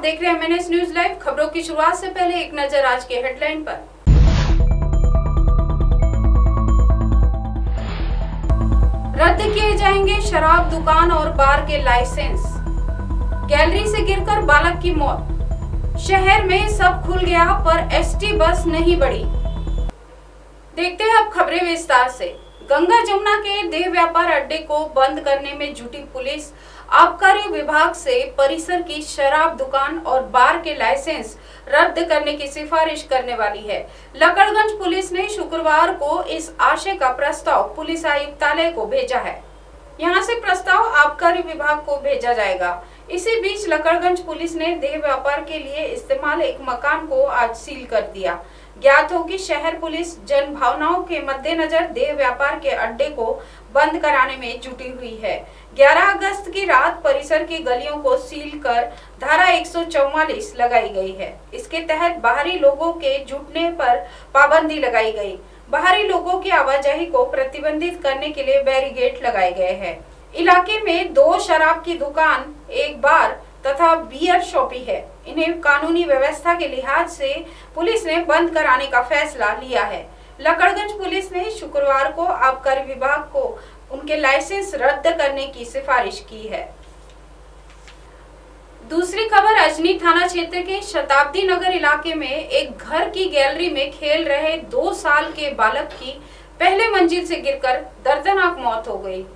देख रहे हैं एमएनएस न्यूज लाइव। खबरों की शुरुआत से पहले एक नजर आज के हेडलाइन पर। रद्द किए जाएंगे शराब दुकान और बार के लाइसेंस। गैलरी से गिरकर बालक की मौत। शहर में सब खुल गया पर एसटी बस नहीं बढ़ी। देखते हैं अब खबरें विस्तार से। गंगा जमुना के देह व्यापार अड्डे को बंद करने में जुटी पुलिस आबकारी विभाग से परिसर की शराब दुकान और बार के लाइसेंस रद्द करने की सिफारिश करने वाली है। लकड़गंज पुलिस ने शुक्रवार को इस आशय का प्रस्ताव पुलिस आयुक्तालय को भेजा है। यहां से प्रस्ताव आबकारी विभाग को भेजा जाएगा। इसी बीच लकड़गंज पुलिस ने देह व्यापार के लिए इस्तेमाल एक मकान को आज सील कर दिया। ज्ञात हो कि शहर पुलिस जन भावनाओं के मद्देनजर देह व्यापार के अड्डे को बंद कराने में जुटी हुई है। 11 अगस्त की रात परिसर की गलियों को सील कर धारा 144 लगाई गई है। इसके तहत बाहरी लोगों के जुटने पर पाबंदी लगाई गई। बाहरी लोगों की आवाजाही को प्रतिबंधित करने के लिए बैरिकेड लगाए गए हैं। इलाके में 2 शराब की दुकान, एक बार तथा बियर शॉपी है। इन्हें कानूनी व्यवस्था के लिहाज से पुलिस ने बंद कराने का फैसला लिया है। लकड़गंज पुलिस ने शुक्रवार को आबकारी विभाग को उनके लाइसेंस रद्द करने की सिफारिश की है। दूसरी खबर, अजनी थाना क्षेत्र के शताब्दी नगर इलाके में एक घर की गैलरी में खेल रहे 2 साल के बालक की पहले मंजिल से गिरकर दर्दनाक मौत हो गई।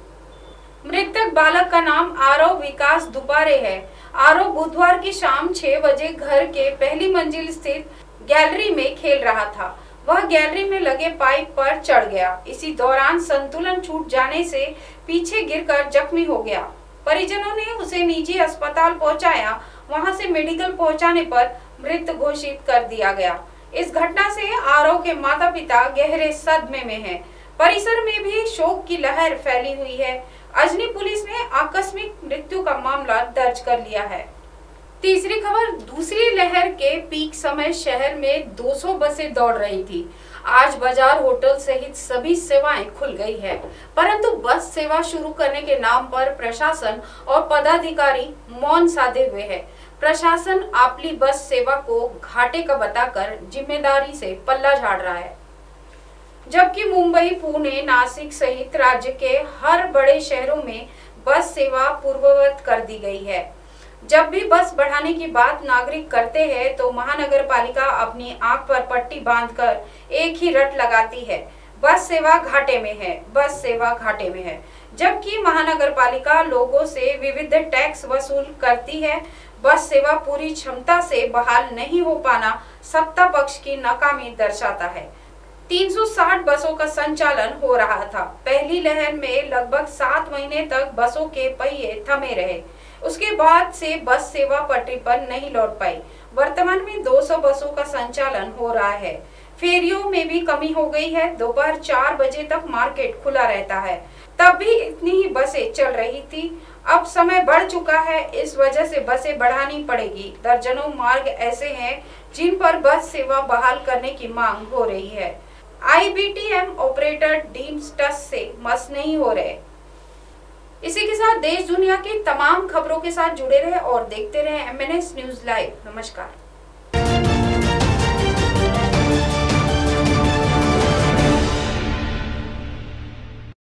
मृतक बालक का नाम आरव विकास दुपारे है। आरव बुधवार की शाम 6 बजे घर के पहली मंजिल स्थित गैलरी में खेल रहा था। वह गैलरी में लगे पाइप पर चढ़ गया। इसी दौरान संतुलन छूट जाने से पीछे गिरकर जख्मी हो गया। परिजनों ने उसे निजी अस्पताल पहुंचाया। वहां से मेडिकल पहुंचाने पर मृत घोषित कर दिया गया। इस घटना से आरव के माता पिता गहरे सदमे में हैं। परिसर में भी शोक की लहर फैली हुई है। अजनी पुलिस ने आकस्मिक मृत्यु का मामला दर्ज कर लिया है। तीसरी खबर, दूसरी लहर के पीक समय शहर में 200 बसें दौड़ रही थी। आज बाजार, होटल सहित सभी सेवाएं खुल गई है, परंतु बस सेवा शुरू करने के नाम पर प्रशासन और पदाधिकारी मौन साधे हुए हैं। प्रशासन आपली बस सेवा को घाटे का बताकर जिम्मेदारी से पल्ला झाड़ रहा है, जबकि मुंबई, पुणे, नासिक सहित राज्य के हर बड़े शहरों में बस सेवा पूर्ववत कर दी गई है। जब भी बस बढ़ाने की बात नागरिक करते हैं तो महानगर पालिका अपनी आंख पर पट्टी बांधकर एक ही रट लगाती है, बस सेवा घाटे में है, बस सेवा घाटे में है। जबकि महानगर पालिका लोगों से विविध टैक्स वसूल करती है। बस सेवा पूरी क्षमता से बहाल नहीं हो पाना सत्ता पक्ष की नाकामी दर्शाता है। 360 बसों का संचालन हो रहा था। पहली लहर में लगभग 7 महीने तक बसों के पहिए थमे रहे। उसके बाद से बस सेवा पटरी पर नहीं लौट पाई। वर्तमान में 200 बसों का संचालन हो रहा है। फेरियों में भी कमी हो गई है। दोपहर 4 बजे तक मार्केट खुला रहता है, तब भी इतनी ही बसें चल रही थी। अब समय बढ़ चुका है, इस वजह से बसें बढ़ानी पड़ेगी। दर्जनों मार्ग ऐसे हैं जिन पर बस सेवा बहाल करने की मांग हो रही है। IBTM ऑपरेटर डीम्स्टस से मस नहीं हो रहे। इसी के साथ देश दुनिया की तमाम खबरों के साथ जुड़े रहे और देखते रहे MNS न्यूज लाइव। नमस्कार।